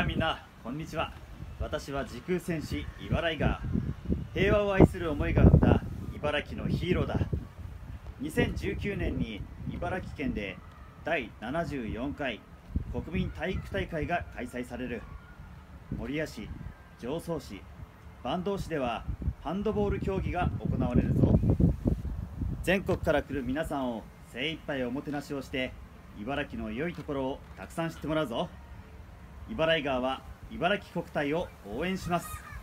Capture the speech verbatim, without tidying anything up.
みんなこんにちは。私は時空戦士イバライガー。平和を愛する思いが生んだ茨城のヒーローだ。にせんじゅうきゅうねんに茨城県でだいななじゅうよんかい国民体育大会が開催される。守谷市、常総市、坂東市ではハンドボール競技が行われるぞ。全国から来る皆さんを精一杯おもてなしをして茨城の良いところをたくさん知ってもらうぞ。イバライガーは茨城国体を応援します。